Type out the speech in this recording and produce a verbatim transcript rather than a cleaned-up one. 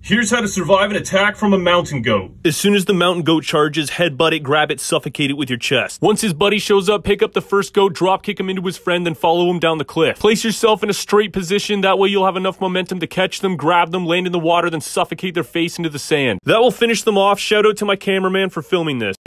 Here's how to survive an attack from a mountain goat. As soon as the mountain goat charges, headbutt it, grab it, suffocate it with your chest. Once his buddy shows up, pick up the first goat, drop kick him into his friend, then follow him down the cliff. Place yourself in a straight position, that way you'll have enough momentum to catch them, grab them, land in the water, then suffocate their face into the sand. That will finish them off. Shout out to my cameraman for filming this.